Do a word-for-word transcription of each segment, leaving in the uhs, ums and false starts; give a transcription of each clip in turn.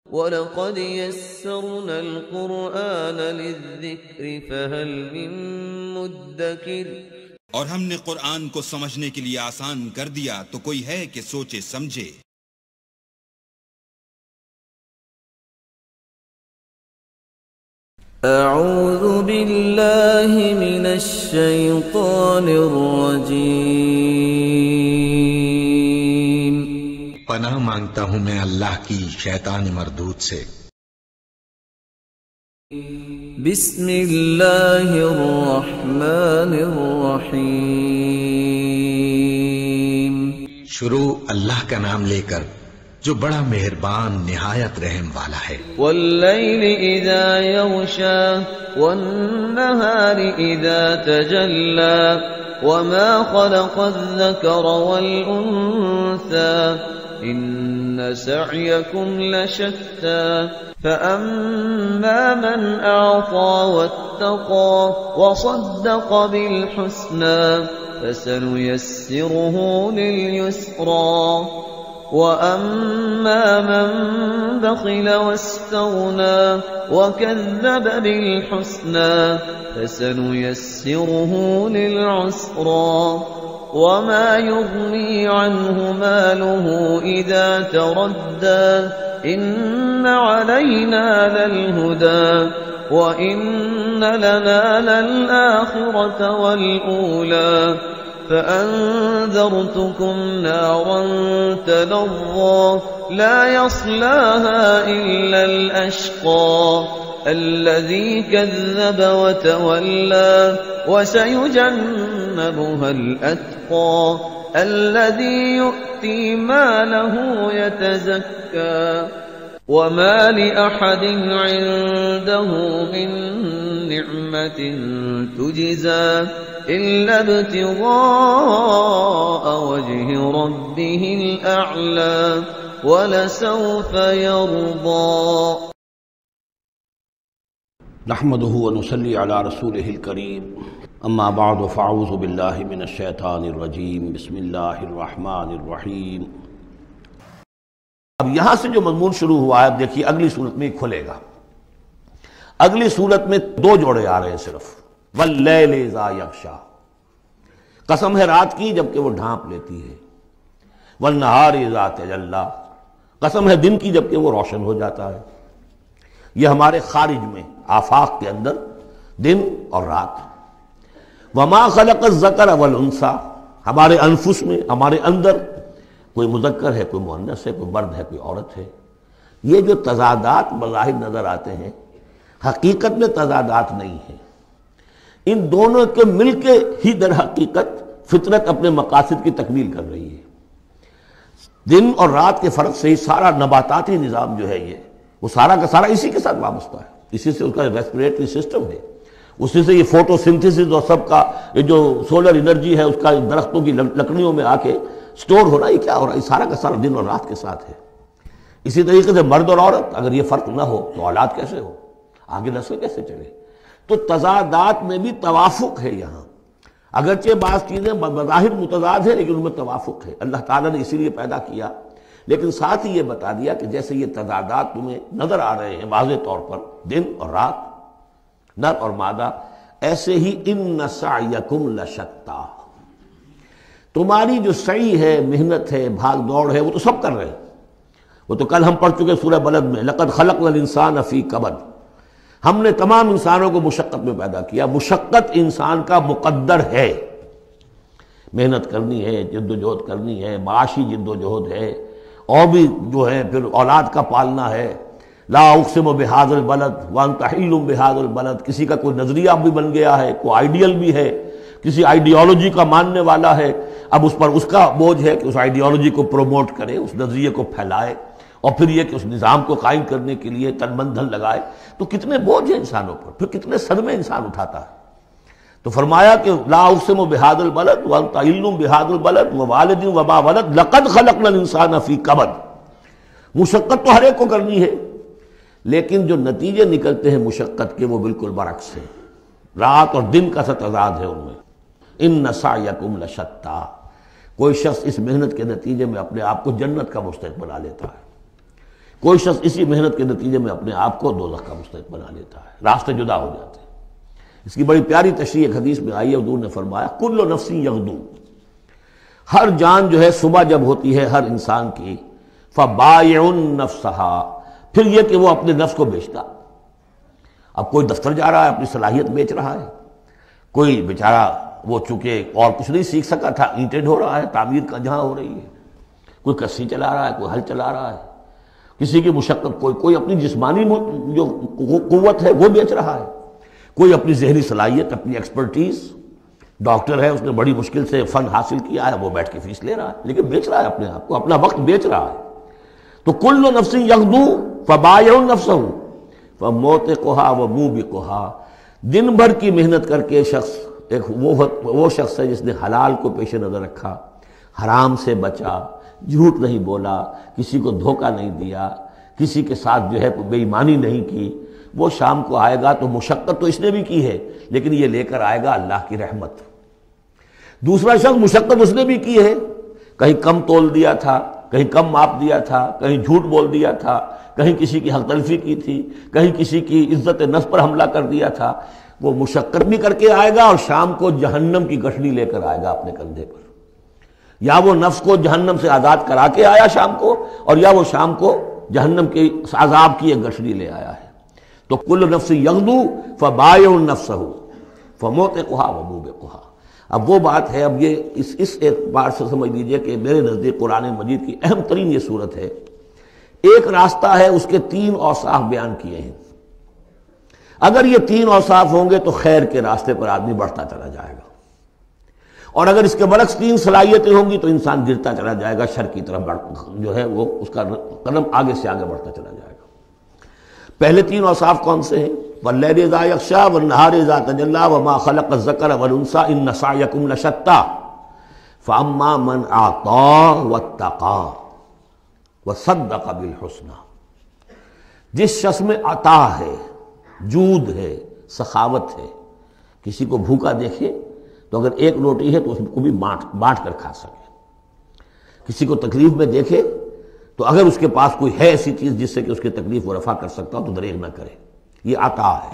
وَلَقَدْ يَسَّرْنَا الْقُرْآنَ لِلذِّكْرِ فَهَلْ مِن مُّدَّكِرٍ، اور ہم نے قرآن کو سمجھنے کے لیے آسان کر دیا تو کوئی ہے کہ سوچے سمجھے۔ اعوذ باللہ من الشیطان الرجیم، پناہ مانگتا ہوں میں اللہ کی شیطان مردود سے۔ بسم اللہ الرحمن الرحیم، شروع اللہ کا نام لے کر جو بڑا مہربان نہایت رحم والا ہے۔ واللیل اذا یغشا والنہار اذا تجلی وما خلق الذکر والانثى ان سعیکم لشتی فأما من اعطى واتقى وصدق بالحسنى فسنيسره لليسرى وَأَمَّا مَن بَخِلَ وَاسْتَغْنَى وَكَذَّبَ بِالْحُسْنَى فَسَنُيَسِّرُهُ لِلْعُسْرَى وَمَا يُغْنِي عَنْهُ مَالُهُ إِذَا تَرَدَّى إِنَّ عَلَيْنَا لَلْهُدَى وَإِنَّ لَنَا لَلْآخِرَةَ وَالْأُولَى فَأَنذَرْتُكُمْ نَارًا تَلَظَّى لَا يَصْلَاهَا إِلَّا الْأَشْقَى الَّذِي كَذَّبَ وَتَوَلَّى وَسَيُجَنَّبُهَا الْأَتْقَى الَّذِي يُؤْتِي مَالَهُ يَتَزَكَّى وَمَا لِأَحَدٍ عِندَهُ مِن نِّعْمَةٍ تُجْزَى إِلَّا ابْتِغَاءَ وَجْهِ رَبِّهِ الْأَعْلَى وَلَسَوْفَ يَرْضَى۔ نحمده ونصلي على رسوله الكريم، اما بعد فاعوذ بالله من الشیطان الرجیم، بسم اللہ الرحمن الرحیم۔ اب یہاں سے جو مضمون شروع ہوا ہے دیکھیے اگلی صورت میں کھلے گا۔ اگلی صورت میں دو جوڑے آ رہے ہیں صرف، واللیل اذا یغشا، قسم ہے رات کی جبکہ وہ ڈھانپ لیتی ہے، والنہار اذا تجلی، قسم ہے دن کی جبکہ وہ روشن ہو جاتا ہے۔ یہ ہمارے خارج میں آفاق کے اندر دن اور رات۔ وما خلق الذکر والانثی، ہمارے انفس میں ہمارے اندر کوئی مذکر ہے، کوئی مؤنث ہے، کوئی مرد ہے، کوئی عورت ہے۔ یہ جو تضادات بظاہر نظر آتے ہیں حقیقت میں تضادات نہیں ہیں، ان دونوں کے مل کے ہی در حقیقت فطرت اپنے مقاصد کی تکمیل کر رہی ہے۔ دن اور رات کے فرق سے ہی سارا نباتاتی نظام جو ہے یہ وہ سارا کا سارا اسی کے ساتھ وابستہ ہے، اسی سے اس کا ریسپریٹری سسٹم ہے، اسی سے یہ فوٹو سنتھسس اور سب کا یہ جو سولر انرجی ہے اس کا درختوں کی لکڑیوں میں آ کے سٹور ہو رہا ہے۔ یہ کیا ہو رہا ہے؟ سارا کا سارا دن اور رات کے ساتھ ہے۔ اسی طریقے سے مرد اور عورت اگر یہ فرق نہ ہو تو اولاد کیسے ہو، آگے نسل کیسے چلے؟ تو تضادات میں بھی توافق ہے یہاں، اگرچہ بعض چیزیں بظاہر متضاد ہیں لیکن ان میں توافق ہے، اللہ تعالیٰ نے اسی لیے پیدا کیا، لیکن ساتھ ہی یہ بتا دیا کہ جیسے یہ تضادات تمہیں نظر آ رہے ہیں واضح طور پر دن اور رات، نر اور مادہ، ایسے ہی ان سعیکم لشتی، تمہاری جو سعی ہے، محنت ہے، بھاگ دوڑ ہے، وہ تو سب کر رہے ہیں۔ وہ تو کل ہم پڑھ چکے سورہ بلد میں، لقد خلقنا الانسان فی کبد، ہم نے تمام انسانوں کو مشقت میں پیدا کیا۔ مشقت انسان کا مقدر ہے، محنت کرنی ہے، جد و جہد کرنی ہے، معاشی جد و جہد ہے، اور بھی جو ہے پھر اولاد کا پالنا ہے۔ لا اقسم بہذا البلد وانت حل بہذا البلد، کسی کا کوئی نظریہ بھی بن گیا ہے، کوئی آئیڈیل بھی ہے، کسی آئیڈیالوجی کا ماننے والا ہے، اب اس پر اس کا بوجھ ہے کہ اس آئیڈیالوجی کو پروموٹ کرے، اس نظریے کو پھیلائے، اور پھر یہ کہ اس نظام کو قائم کرنے کے لیے تن من دھن لگائے۔ تو کتنے بوجھ ہیں انسانوں پر، پھر کتنے صدمے انسان اٹھاتا ہے۔ تو فرمایا کہ لا اقسم بہذا البلد وانت حل بہذا البلد ووالد وما ولد لقد خلقنا الانسان فی کبد، مشقت تو ہر ایک کو کرنی ہے، لیکن جو نتیجے نکلتے ہیں مشقت کے وہ بالکل برعکس ہیں، رات اور دن کا سا تضاد ہے ان میں۔ ان سعیکم لشتی، کوئی شخص اس محنت کے نتیجے میں اپنے آپ کو جنت کا مستحق بنا لیتا ہے، کوئی شخص اسی محنت کے نتیجے میں اپنے آپ کو دوزخ کا مستحق بنا لیتا ہے، راستے جدا ہو جاتے ہیں۔ اس کی بڑی پیاری تشریح ایک حدیث میں آئی ہے، حضور نے فرمایا کل نفس یغدو، ہر جان جو ہے صبح جب ہوتی ہے ہر انسان کی، فبائع نفسها، پھر یہ کہ وہ اپنے نفس کو بیچتا۔ اب کوئی دفتر جا رہا ہے اپنی صلاحیت بیچ رہا ہے، کوئی بیچارہ وہ چونکہ اور کچھ نہیں سیکھ سکا تھا، اینٹیں ڈھو رہا ہے، تعمیر کا جہاں ہو رہی ہے، کوئی کسی چلا رہا ہے، کوئی ہل چلا رہا ہے، کسی کی مشقت، کوئی کوئی اپنی جسمانی جو قوت ہے وہ بیچ رہا ہے، کوئی اپنی ذہنی صلاحیت، اپنی ایکسپرٹیز، ڈاکٹر ہے اس نے بڑی مشکل سے فن حاصل کیا ہے، وہ بیٹھ کے فیس لے رہا ہے، لیکن بیچ رہا ہے اپنے آپ کو، اپنا وقت بیچ رہا ہے۔ تو کل نفس یغدو فبائع نفسہ فموتقھا وموبقھا، دن بھر کی محنت کر کے شخص ایک وہ وہ شخص ہے جس نے حلال کو پیش نظر رکھا، حرام سے بچا، جھوٹ نہیں بولا، کسی کو دھوکہ نہیں دیا، کسی کے ساتھ جو ہے بے ایمانی نہیں کی، وہ شام کو آئے گا تو مشقت تو اس نے بھی کی ہے لیکن یہ لے کر آئے گا اللہ کی رحمت۔ دوسرا شخص مشقت اس نے بھی کی ہے، کہیں کم تول دیا تھا، کہیں کم ماپ دیا تھا، کہیں جھوٹ بول دیا تھا، کہیں کسی کی حق تلفی کی تھی، کہیں کسی کی عزت نفس پر حملہ کر دیا تھا، وہ مشقت بھی کر کے آئے گا اور شام کو جہنم کی گٹھڑی لے کر آئے گا اپنے کندھے پر۔ یا وہ نفس کو جہنم سے آزاد کرا کے آیا شام کو، اور یا وہ شام کو جہنم کے عذاب کی ایک گٹھڑی لے آیا ہے۔ تو کل نفس یغدو فبائع نفسہ فموتقھا وموبقھا۔ اب وہ بات ہے، اب یہ اس اس اعتبار سے سمجھ لیجئے کہ میرے نزدیک قرآن مجید کی اہم ترین یہ صورت ہے۔ ایک راستہ ہے، اس کے تین اوصاف بیان کیے ہیں، اگر یہ تین اوصاف ہوں گے تو خیر کے راستے پر آدمی بڑھتا چلا جائے گا، اور اگر اس کے برعکس تین صلاحیتیں ہوں گی تو انسان گرتا چلا جائے گا، شر کی طرف جو ہے وہ اس کا قدم آگے سے آگے بڑھتا چلا جائے گا۔ پہلے تین اوصاف کون سے ہیں؟ وَاللَّيْلِ إِذَا يَغْشَىٰ وَالنَّهَارِ إِذَا تَجَلَّىٰ وَمَا خَلَقَ الذَّكَرَ وَالْأُنثَىٰ إِنَّ سَعْيَكُمْ لَشَتَّىٰ فَأَمَّا مَنْ أَعْطَىٰ وَاتَّقَىٰ وَصَدَّقَ بِالْحُسْنَىٰ، جس شخص میں عطا ہے، جود ہے، سخاوت ہے، کسی کو بھوکا دیکھے تو اگر ایک روٹی ہے تو اس کو بھی بانٹ بانٹ کر کھا سکے، کسی کو تکلیف میں دیکھے تو اگر اس کے پاس کوئی ہے ایسی چیز جس سے کہ اس کی تکلیف وہ رفع کر سکتا ہو تو دریغ نہ کرے، یہ عطا ہے،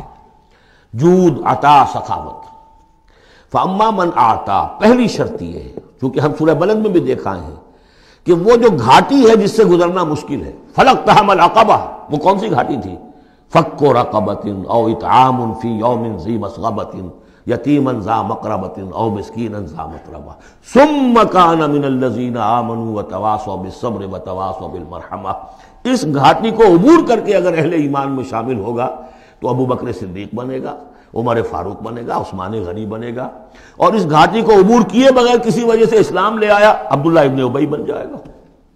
جود، عطا، سخاوت۔ فَأَمَّا مَنْ أَعْطَىٰ، پہلی شرط یہ ہے، چونکہ ہم سورہ بلد میں بھی دیکھا ہے کہ وہ جو گھاٹی ہے جس سے گزرنا مشکل ہے، فَلَقْتَحَمَ الْعَقَبَةَ، وہ کون سی گھاٹی تھی؟ فَكُّ رَقَبَةٍ أَوْ إِطْعَامٌ فِي يَوْمٍ ذِي مَسْغَبَةٍ یتیماً ذا مقربۃ او مسکینا ذا متربہ ثم کان من الذین آمنوا وتواصوا بالصبر وتواصوا بالمرحمہ۔ اس گھاٹی کو عبور کر کے اگر اہل ایمان میں شامل ہوگا تو ابو بکر صدیق بنے گا، عمر فاروق بنے گا، عثمان غنی بنے گا، اور اس گھاٹی کو عبور کیے بغیر کسی وجہ سے اسلام لے آیا عبداللہ ابن ابی بن جائے گا۔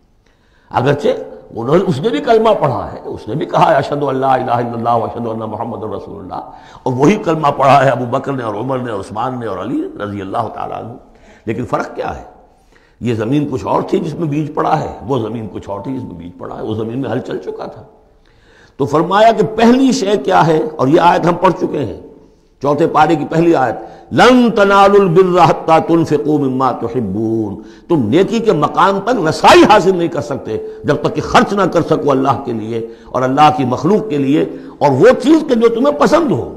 اگرچہ انہوں نے اس نے بھی کلمہ پڑھا ہے، اس نے بھی کہا ہے اشہد ان لا الہ الا اللہ واشہد ان محمد رسول اللہ، اور وہی کلمہ پڑھا ہے ابو بکر نے اور عمر نے اور عثمان نے اور علی رضی اللہ تعالیٰ عنہ۔ لیکن فرق کیا ہے؟ یہ زمین کچھ اور تھی جس میں بیج پڑا ہے، وہ زمین کچھ اور تھی جس میں بیج پڑا ہے، وہ زمین میں ہل چل چکا تھا۔ تو فرمایا کہ پہلی شے کیا ہے، اور یہ آیت ہم پڑھ چکے ہیں، چوتھے پارے کی پہلی آیت، لن تنالوا البر حتى تنفقوا مما تحبون، تم نیکی کے مقام تک رسائی حاصل نہیں کر سکتے جب تک کہ خرچ نہ کر سکو اللہ کے لیے اور اللہ کی مخلوق کے لیے، اور وہ چیز کہ جو تمہیں پسند ہو۔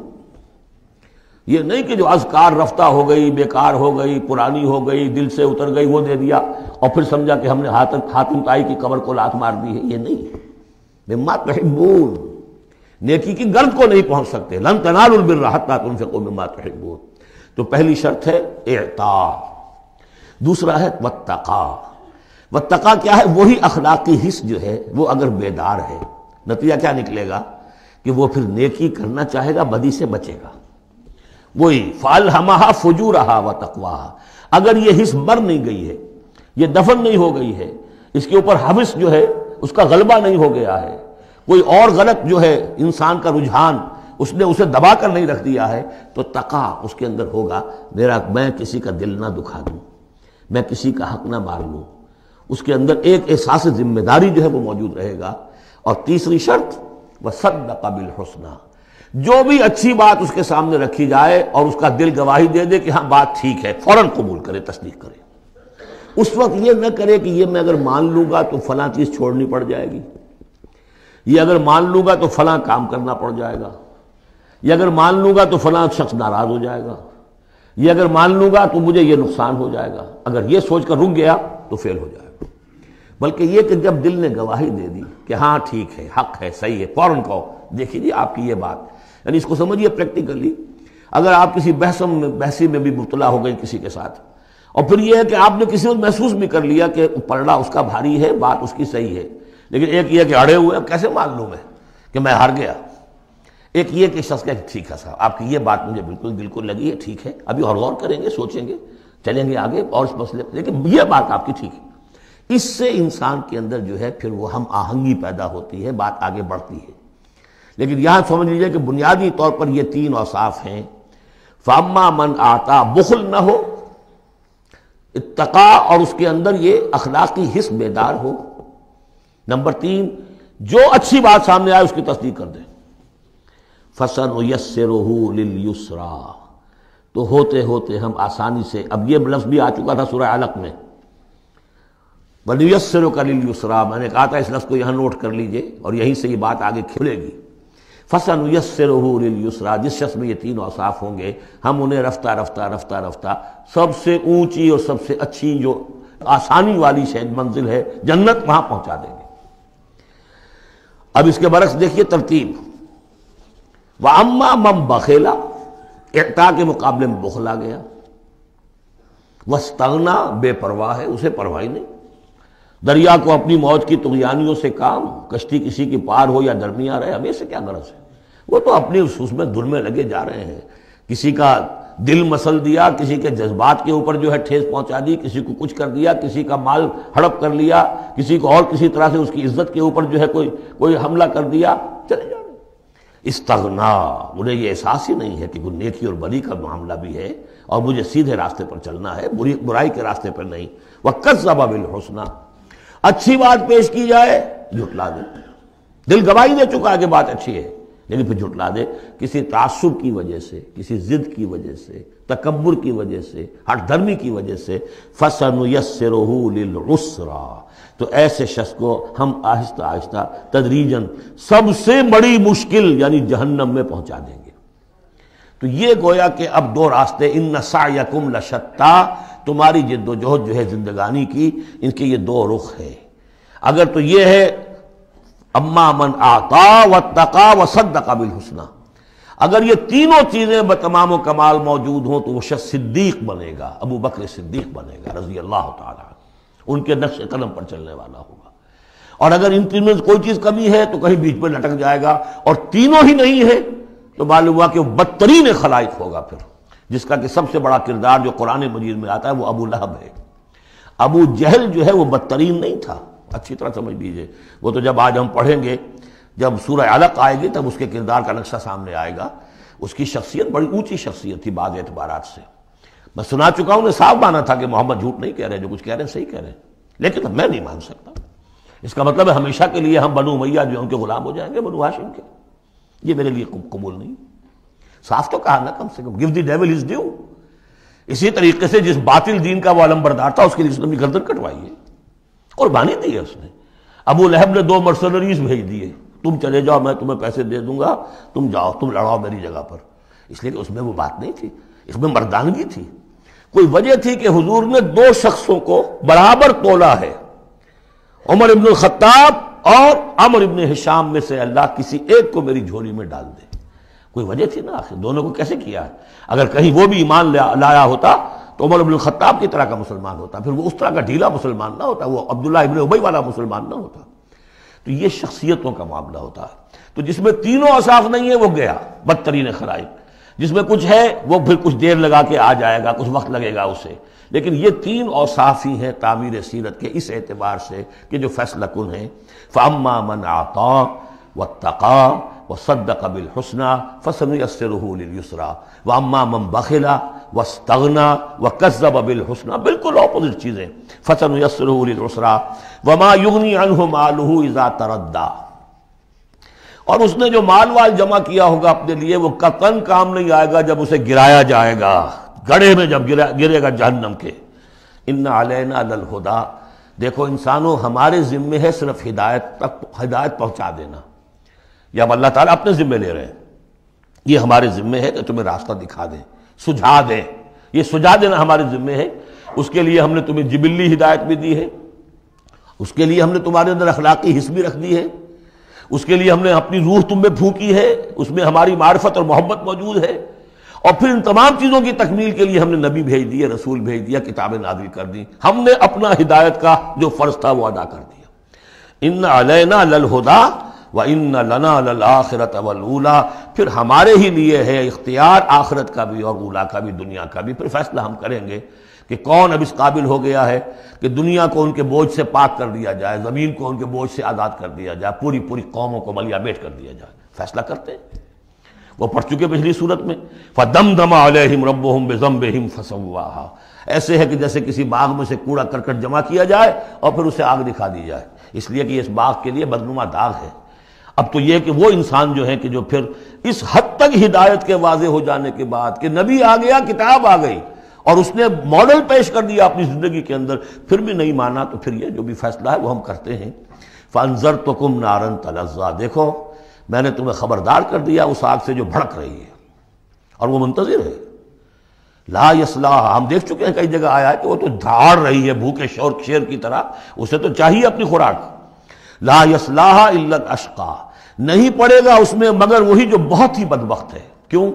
یہ نہیں کہ جو اذکار رفتہ ہو گئی، بیکار ہو گئی، پرانی ہو گئی، دل سے اتر گئی، وہ دے دیا اور پھر سمجھا کہ ہم نے حاتم طائی کی قبر کو لات مار دی ہے، یہ نہیں۔ مما تحبون، نیکی کی گرد کو نہیں پہنچ سکتے، لن تنالوا البر حتى تنفقوا مما تحبون۔ تو پہلی شرط ہے اعطاء، دوسرا ہے واتقا۔ واتقا کیا ہے؟ وہی اخلاقی حس جو ہے وہ اگر بیدار ہے، نتیجہ کیا نکلے گا کہ وہ پھر نیکی کرنا چاہے گا، بدی سے بچے گا۔ وہی فَأَلْهَمَهَا فُجُورَهَا وَتَقْوَاهَا، اگر یہ حس مر نہیں گئی ہے، یہ دفن نہیں ہو گئی ہے، اس کے اوپر حوث جو ہے اس کا غلبہ نہیں ہو گیا ہے، کوئی اور غلط جو ہے انسان کا رجحان اس نے اسے دبا کر نہیں رکھ دیا ہے، تو تقا اس کے اندر ہوگا، میرا میں کسی کا دل نہ دکھا دوں، میں کسی کا حق نہ مار لوں، اس کے اندر ایک احساس ذمہ داری جو ہے وہ موجود رہے گا۔ اور تیسری شرط وصدق بالحسنى، جو بھی اچھی بات اس کے سامنے رکھی جائے اور اس کا دل گواہی دے دے کہ ہاں بات ٹھیک ہے، فوراً قبول کرے، تصدیق کرے۔ اس وقت یہ نہ کرے کہ یہ میں اگر مان لوں گا تو فلاں چیز چھوڑنی پڑ جائے گی، یہ اگر مان لوں گا تو فلاں کام کرنا پڑ جائے گا، یہ اگر مان لوں گا تو فلاں شخص ناراض ہو جائے گا، یہ اگر مان لوں گا تو مجھے یہ نقصان ہو جائے گا، اگر یہ سوچ کر رک گیا تو فیل ہو جائے گا۔ بلکہ یہ کہ جب دل نے گواہی دے دی کہ ہاں ٹھیک ہے، حق ہے، صحیح ہے، فوراً کہو دیکھیے جی آپ کی یہ بات، یعنی اس کو سمجھیے پریکٹیکلی، اگر آپ کسی بحث میں بحثی میں بھی مبتلا ہو گئی کسی کے ساتھ، اور پھر یہ ہے کہ آپ نے کسی وقت محسوس بھی کر لیا کہ پلڑا اس کا بھاری ہے، بات اس کی صحیح ہے، لیکن ایک یہ کہ اڑے ہوئے، اب کیسے مان لوں میں کہ میں ہار گیا، ایک یہ کہ شخص کہ ٹھیک ہے صاحب آپ کی یہ بات مجھے بالکل دل کو لگی ہے، ٹھیک ہے ابھی اور غور کریں گے، سوچیں گے، چلیں گے آگے اور اس مسئلے پر، لیکن یہ بات آپ کی ٹھیک ہے۔ اس سے انسان کے اندر جو ہے پھر وہ ہم آہنگی پیدا ہوتی ہے، بات آگے بڑھتی ہے۔ لیکن یہاں سمجھ لیجیے کہ بنیادی طور پر یہ تین اوصاف ہیں، فاما من آتا، بخل نہ ہو، اتقا اور اس کے اندر یہ اخلاقی حس بیدار ہو، نمبر تین جو اچھی بات سامنے آئے اس کی تصدیق کر دے، فَسَنُيَسِّرُهُ لِلْيُسْرَى، تو ہوتے ہوتے ہم آسانی سے، اب یہ لفظ بھی آ چکا تھا سورہ علق میں، وَنُيَسِّرُكَ لِلْيُسْرَى، میں نے کہا تھا اس لفظ کو یہاں نوٹ کر لیجئے اور یہیں سے یہ بات آگے کھلے گی۔ فَسَنُيَسِّرُهُ لِلْيُسْرَى، جس شخص میں یہ تین اوصاف ہوں گے ہم انہیں رفتہ رفتہ رفتہ رفتہ سب سے اونچی اور سب سے اچھی جو آسانی والی شاید منزل ہے جنت، وہاں پہنچا دیں گے۔ اب اس کے برعکس دیکھیے ترتیب، وَأَمَّا مَن بَخِلَ، اعطاء کے مقابلے میں بخل آ گیا، وَاسْتَغْنَىٰ، بے پرواہ ہے، اسے پرواہ ہی نہیں، دریا کو اپنی موج کی طغیانیوں سے کام، کشتی کسی کی پار ہو یا درمیان رہے، ہمیں سے کیا غرض ہے، وہ تو اپنی اس میں دھن میں لگے جا رہے ہیں، کسی کا دل مسل دیا، کسی کے جذبات کے اوپر جو ہے ٹھیس پہنچا دی، کسی کو کچھ کر دیا، کسی کا مال ہڑپ کر لیا، کسی کو اور کسی طرح سے اس کی عزت کے اوپر جو ہے کوئی کوئی حملہ کر دیا، چلے جا رہے۔ استغنا، انہیں یہ احساس ہی نہیں ہے کہ کوئی نیکی اور بری کا معاملہ بھی ہے اور مجھے سیدھے راستے پر چلنا ہے، بری برائی کے راستے پر نہیں۔ وَكَذَّبَ بِالْحُسْنَىٰ، اچھی بات پیش کی جائے جھٹلا دے، دل گواہی دے چکا ہے کہ بات اچھی ہے لیکن پھر جھٹلا دے، کسی تعصب کی وجہ سے، کسی ضد کی وجہ سے، تکبر کی وجہ سے، ہٹ دھرمی کی وجہ سے، فَسَنُيَسِّرُهُ لِلْعُسْرَىٰ، تو ایسے شخص کو ہم آہستہ آہستہ تدریجاً سب سے بڑی مشکل یعنی جہنم میں پہنچا دیں گے۔ تو یہ گویا کہ اب دو راستے، ان سعیکم لشتیٰ، تمہاری جد و جہد جو ہے زندگانی کی، ان کے یہ دو رخ ہے۔ اگر تو یہ ہے اما من اعطا واتقا وصدق بالحسنى، اگر یہ تینوں چیزیں بتمام و کمال موجود ہوں تو وہ شخص صدیق بنے گا، ابو بکر صدیق بنے گا رضی اللہ تعالی عنہ، ان کے نقش قدم پر چلنے والا ہوگا۔ اور اگر ان تینوں میں کوئی چیز کمی ہے تو کہیں بیچ میں لٹک جائے گا، اور تینوں ہی نہیں ہے تو معلوم ہوا کہ وہ بدترین خلائق ہوگا پھر، جس کا کہ سب سے بڑا کردار جو قرآن مجید میں آتا ہے وہ ابو لہب ہے۔ ابو جہل جو ہے وہ بدترین نہیں تھا، اچھی طرح سمجھ لیجئے، وہ تو جب آج ہم پڑھیں گے، جب سورہ علق آئے گی تب اس کے کردار کا نقشہ سامنے آئے گا۔ اس کی شخصیت بڑی اونچی شخصیت تھی بعض اعتبارات سے، میں سنا چکا ہوں، نے صاف مانا تھا کہ محمد جھوٹ نہیں کہہ رہے، جو کچھ کہہ رہے ہیں صحیح کہہ رہے ہیں، لیکن میں نہیں مان سکتا، اس کا مطلب ہے ہمیشہ کے لیے ہم بنو امیہ جو ان کے غلام ہو جائیں گے، بنو ہاشم کے، یہ میرے لیے قبول نہیں۔ صاف تو کہا نا، کم سے کم give the devil his due۔ اسی طریقے سے جس باطل دین کا وہ علمبردار تھا اس کے لیے اس نے اپنی گردن کٹوائی ہے، قربانی دی ہے اس نے۔ ابو لہب نے دو مرسنریز بھیج دیے، تم چلے جاؤ میں تمہیں پیسے دے دوں گا، تم جاؤ تم لڑاؤ میری جگہ پر، اس لیے کہ اس میں وہ بات نہیں تھی، اس میں مردانگی تھی۔ کوئی وجہ تھی کہ حضور نے دو شخصوں کو برابر تولا ہے، عمر ابن الخطاب اور عمر ابن ہشام میں سے اللہ کسی ایک کو میری جھولی میں ڈال دے، کوئی وجہ تھی نا آخر، دونوں کو کیسے کیا ہے؟ اگر کہیں وہ بھی ایمان لایا ہوتا تو عمر ابن الخطاب کی طرح کا مسلمان ہوتا، پھر وہ اس طرح کا ڈھیلا مسلمان نہ ہوتا، وہ عبداللہ ابن ابی والا مسلمان نہ ہوتا۔ تو یہ شخصیتوں کا معاملہ ہوتا ہے، تو جس میں تینوں اوصاف نہیں ہے وہ گیا بدترین خلائق، جس میں کچھ ہے وہ پھر کچھ دیر لگا کے آ جائے گا، کچھ وقت لگے گا اسے، لیکن یہ تین اوصاف ہی ہیں تعمیر سیرت کے اس اعتبار سے کہ جو فیصلہ کن ہیں۔ فَأَمَّا مَنْ أَعْطَىٰ وَاتَّقَىٰ وَصَدَّقَ بِالْحُسْنَىٰ فَسَنُيَسِّرُهُ لِلْيُسْرَىٰ وَأَمَّا مَنْ بَخِلَ وَاسْتَغْنَىٰ وَكَذَّبَ بِالْحُسْنَىٰ، بالکل اپوزٹ چیزیں، فَسَنُيَسِّرُهُ لِلْعُسْرَىٰ وَمَا يُغْنِي عَنْهُ مَالُهُ إِذَا تَرَدَّىٰ، اور اس نے جو مال وال جمع کیا ہوگا اپنے لیے وہ قطعاً کام نہیں آئے گا جب اسے گرایا جائے گا، گڑھے میں جب گرے گا جہنم کے۔ إِنَّ عَلَيْنَا لَلْهُدَىٰ، دیکھو انسانوں ہمارے ذمے ہے صرف ہدایت تک، ہدایت پہنچا دینا، یہ اب اللہ تعالیٰ اپنے ذمے لے رہے ہیں، یہ ہمارے ذمے ہے کہ تمہیں راستہ دکھا دیں، سجھا دیں، یہ سجھا دینا ہمارے ذمے ہے۔ اس کے لیے ہم نے تمہیں جبلی ہدایت بھی دی ہے، اس کے لیے ہم نے تمہارے اندر اخلاقی حس بھی رکھ دی ہے، اس کے لیے ہم نے اپنی روح تم میں پھونکی ہے، اس میں ہماری معرفت اور محبت موجود ہے، اور پھر ان تمام چیزوں کی تکمیل کے لیے ہم نے نبی بھیج دیے، رسول بھیج دیا، کتابیں نازل کر دی، ہم نے اپنا ہدایت کا جو فرض تھا وہ ادا کر دیا۔ ان علینا للہدی وان لنا للآخرۃ والأولی، پھر ہمارے ہی لیے ہے اختیار آخرت کا بھی اور اولا کا بھی، دنیا کا بھی۔ پھر فیصلہ ہم کریں گے کہ کون اب اس قابل ہو گیا ہے کہ دنیا کو ان کے بوجھ سے پاک کر دیا جائے، زمین کو ان کے بوجھ سے آزاد کر دیا جائے، پوری پوری قوموں کو ملیا بیٹ کر دیا جائے۔ فیصلہ کرتے ہیں، وہ پڑھ چکے پچھلی صورت میں، فَدَمْدَمَ عَلَيْهِمْ رَبُّهُمْ بِذَنبِهِمْ فَسَوَّاهَا، ایسے ہے کہ جیسے کسی باغ میں سے کوڑا کرکٹ جمع کیا جائے اور پھر اسے آگ دکھا دی جائے، اس لیے کہ اس باغ کے لیے بدنما داغ ہے۔ اب تو یہ کہ وہ انسان جو ہے کہ جو پھر اس حد تک ہدایت کے واضح ہو جانے کے بعد کہ نبی آ گیا، کتاب آ گئی اور اس نے ماڈل پیش کر دیا اپنی زندگی کے اندر، پھر بھی نہیں مانا، تو پھر یہ جو بھی فیصلہ ہے وہ ہم کرتے ہیں۔ فَأَنذَرْتُكُمْ نَارًا تَلَظَّىٰ، دیکھو میں نے تمہیں خبردار کر دیا اس آگ سے جو بھڑک رہی ہے اور وہ منتظر ہے۔ لا یصلاھا، ہم دیکھ چکے ہیں کئی جگہ آیا ہے کہ وہ تو دھاڑ رہی ہے بھوکے شور شیر کی طرح، اسے تو چاہیے اپنی خوراک۔ لا یصلاھا الا الاشقی، نہیں پڑے گا اس میں مگر وہی جو بہت ہی بدبخت ہے۔ کیوں؟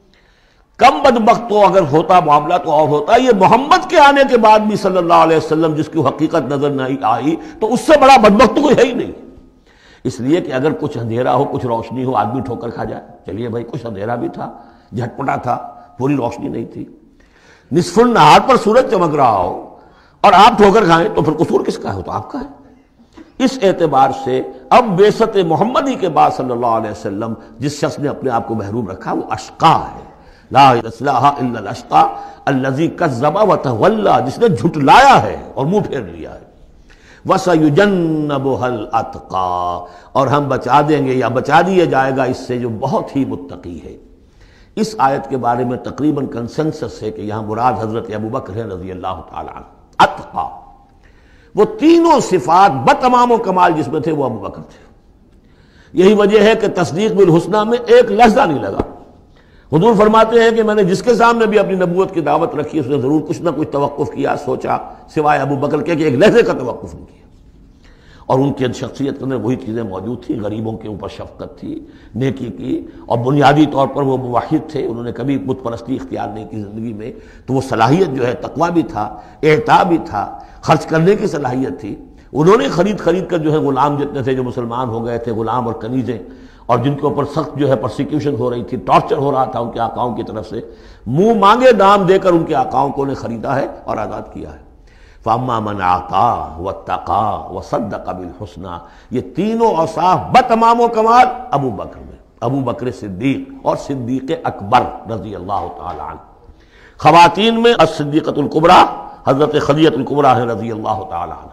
کم بدبخت تو اگر ہوتا معاملہ تو اور ہوتا، یہ محمد کے آنے کے بعد بھی صلی اللہ علیہ وسلم جس کی حقیقت نظر نہیں آئی تو اس سے بڑا بدبخت تو کوئی ہے ہی نہیں۔ اس لیے کہ اگر کچھ اندھیرا ہو، کچھ روشنی ہو، آدمی ٹھوکر کھا جائے، چلیے بھائی کچھ اندھیرا بھی تھا، جھٹپٹا تھا، پوری روشنی نہیں تھی، نصف النہار پر سورج چمک رہا ہو اور آپ ٹھوکر کھائیں تو پھر قصور کس کا ہے؟ تو آپ کا ہے۔ اس اعتبار سے اب بعثت محمدی کے بعد صلی اللہ علیہ وسلم جس شخص نے اپنے آپ کو محروم رکھا وہ اشقا ہے۔ لا یصلاھا الا الاشقی الذی کذب وتولی، جس نے جھٹلایا ہے اور منہ پھیر لیا ہے۔ وَسَيُجَنَّبُهَا الْأَتْقَى، اور ہم بچا دیں گے یا بچا دیا جائے گا اس سے جو بہت ہی متقی ہے۔ اس آیت کے بارے میں تقریباً کنسنسس ہے کہ یہاں مراد حضرت ابوبکر ہے رضی اللہ تعالی عنہ۔ اتقا، وہ تینوں صفات بتمام و کمال جس میں تھے وہ ابوبکر تھے۔ یہی وجہ ہے کہ تصدیق بالحسنہ میں ایک لحظہ نہیں لگا۔ حضور فرماتے ہیں کہ میں نے جس کے سامنے بھی اپنی نبوت کی دعوت رکھی اس نے ضرور کچھ نہ کچھ توقف کیا، سوچا، سوائے ابو بکر کے کہ ایک لحظے کا توقف نہیں کیا۔ اور ان کی شخصیت کے اندر وہی چیزیں موجود تھیں، غریبوں کے اوپر شفقت تھی، نیکی کی، اور بنیادی طور پر وہ موحد تھے، انہوں نے کبھی بت پرستی اختیار نہیں کی زندگی میں، تو وہ صلاحیت جو ہے تقویٰ بھی تھا، اعطاء بھی تھا، خرچ کرنے کی صلاحیت تھی۔ انہوں نے خرید خرید کر جو ہے غلام جتنے تھے جو مسلمان ہو گئے تھے، غلام اور کنیزیں، اور جن کے اوپر سخت جو ہے پرسیکیوشن ہو رہی تھی، ٹارچر ہو رہا تھا ان کے آقاؤں کی طرف سے، منہ مانگے دام دے کر ان کے آقاؤں کو نے خریدا ہے اور آزاد کیا ہے۔ فَأَمَّا مَنْ أَعْطَىٰ وَاتَّقَىٰ وَصَدَّقَ بِالْحُسْنَىٰ، یہ تینوں اوصاف بتمام و کمال ابو بکر میں، ابو بکر صدیق اور صدیق اکبر رضی اللہ تعالی عنہ۔ خواتین میں الصدیقۃ الکبریٰ حضرت خدیجہ الکبریٰ ہے رضی اللہ تعالی عنہ۔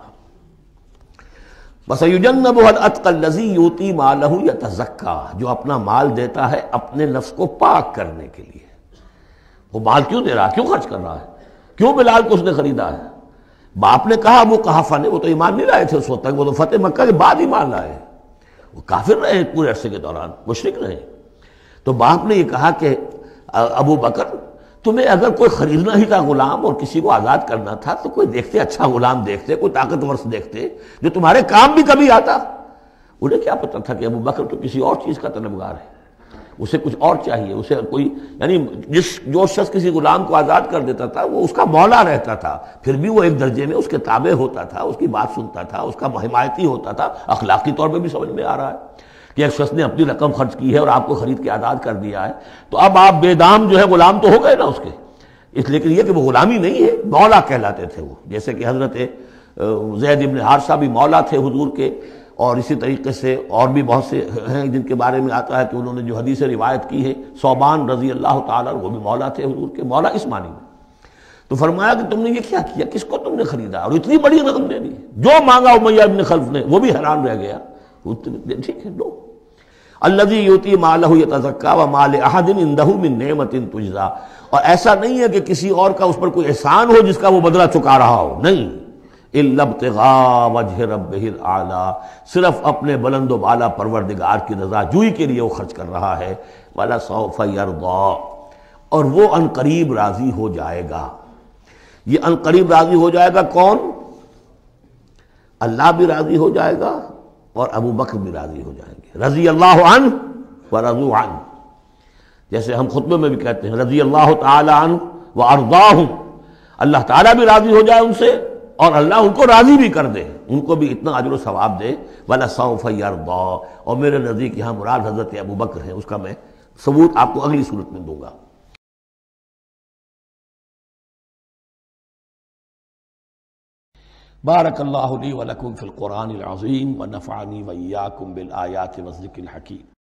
وَسَيُجَنَّبُهَا الْأَتْقَى الَّذِي يُؤْتِي مَالَهُ يَتَزَكَّىٰ، جو اپنا مال دیتا ہے اپنے نفس کو پاک کرنے کے لیے۔ وہ مال کیوں دے رہا ہے؟ کیوں خرچ کر رہا ہے؟ کیوں بلال کو اس نے خریدا ہے؟ باپ نے کہا ابو قحافہ نے، وہ تو ایمان نہیں لائے تھے اس وقت تک، وہ تو فتح مکہ کے بعد ایمان لائے، وہ کافر رہے پورے عرصے کے دوران، مشرک رہے۔ تو باپ نے یہ کہا کہ ابو بکر تمہیں اگر کوئی خریدنا ہی تھا غلام اور کسی کو آزاد کرنا تھا تو کوئی دیکھتے، اچھا غلام دیکھتے، کوئی طاقتور سے دیکھتے جو تمہارے کام بھی کبھی آتا۔ انہیں کیا پتہ تھا کہ ابو بکر تو کسی اور چیز کا طلبگار ہے، اسے کچھ اور چاہیے، اسے کوئی، یعنی جس جو شخص کسی غلام کو آزاد کر دیتا تھا وہ اس کا مولا رہتا تھا، پھر بھی وہ ایک درجے میں اس کے تابع ہوتا تھا، اس کی بات سنتا تھا، اس کا حمایتی ہوتا تھا۔ اخلاقی طور پہ بھی سمجھ میں آ رہا ہے کہ ایک شخص نے اپنی رقم خرچ کی ہے اور آپ کو خرید کے آزاد کر دیا ہے تو اب آپ بے دام جو ہے غلام تو ہو گئے نا اس کے، اس لیے کہ یہ کہ وہ غلامی نہیں ہے، مولا کہلاتے تھے وہ، جیسے کہ حضرت زید ابن حارثہ بھی مولا تھے حضور کے، اور اسی طریقے سے اور بھی بہت سے ہیں جن کے بارے میں آتا ہے کہ انہوں نے جو حدیث روایت کی ہے، صوبان رضی اللہ تعالیٰ وہ بھی مولا تھے حضور کے، مولا اس معنی میں۔ تو فرمایا کہ تم نے یہ کیا کیا، کس کو تم نے خریدا اور اتنی بڑی رقم دے دی؟ جو مانگا امیہ ابن خلف نے، وہ بھی حیران رہ گیا، ٹھیک ہے لو۔ الذی یؤتی مالہ یتزکیٰ وما لأحد عندہ من نعمۃ تجزیٰ، اور ایسا نہیں ہے کہ کسی اور کا اس پر کوئی احسان ہو جس کا وہ بدلہ چکا رہا ہو، نہیں، الا ابتغاء وجہ ربہ الاعلی، صرف اپنے بلند و بالا پروردگار کی رضا جوئی کے لیے وہ خرچ کر رہا ہے۔ وَلَسَوْفَ يَرْضَىٰ، اور وہ ان قریب راضی ہو جائے گا۔ یہ ان قریب راضی ہو جائے گا کون؟ اللہ بھی راضی ہو جائے گا اور ابو بکر بھی راضی ہو جائیں گے۔ رضی اللہ عنہ ورضوا عنہ، جیسے ہم خطبے میں بھی کہتے ہیں رضی اللہ تعالی عنہ وارضاہم، اللہ تعالیٰ بھی راضی ہو جائے ان سے اور اللہ ان کو راضی بھی کر دے، ان کو بھی اتنا اجر و ثواب دے۔ وَلَسَوْفَ يَرْضَىٰ، اور میرے نزدیک یہاں مراد حضرت ابو بکر ہیں، اس کا میں ثبوت آپ کو اگلی صورت میں دوں گا۔ بارک اللہ لی ولکم فی القرآن العظیم ونفعنی وإیاکم بالآیات والذکر الحکیم۔